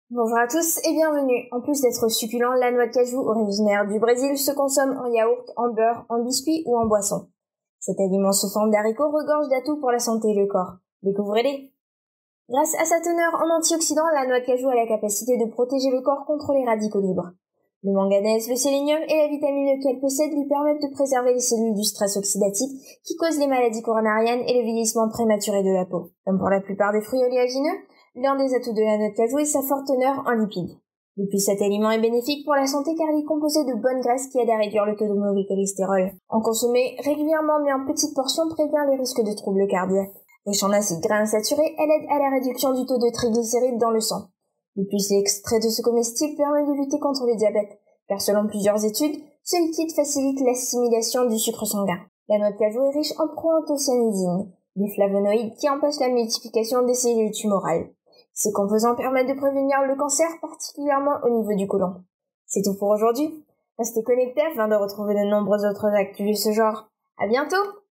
Bonjour à tous et bienvenue. En plus d'être succulent, la noix de cajou originaire du Brésil se consomme en yaourt, en beurre, en biscuit ou en boisson. Cet aliment sous forme d'haricots regorge d'atouts pour la santé et le corps. Découvrez-les. Grâce à sa teneur en antioxydants, la noix de cajou a la capacité de protéger le corps contre les radicaux libres. Le manganèse, le sélénium et la vitamine E qu'elle possède lui permettent de préserver les cellules du stress oxydatif qui cause les maladies coronariennes et le vieillissement prématuré de la peau. Comme pour la plupart des fruits oléagineux, l'un des atouts de la noix de cajou est sa forte teneur en lipides. De plus, cet aliment est bénéfique pour la santé car il est composé de bonnes graisses qui aident à réduire le taux de mauvais cholestérol. En consommer régulièrement mais en petites portions prévient les risques de troubles cardiaques. Riche en acides gras insaturés, elle aide à la réduction du taux de triglycérides dans le sang. De plus, l'extrait de ce comestible permet de lutter contre le diabète, car selon plusieurs études, ce liquide facilite l'assimilation du sucre sanguin. La noix de cajou est riche en proanthocyanidine, des flavonoïdes qui empêchent la multiplication des cellules tumorales. Ces composants permettent de prévenir le cancer, particulièrement au niveau du côlon. C'est tout pour aujourd'hui. Restez connectés afin de retrouver de nombreuses autres actus de ce genre. À bientôt!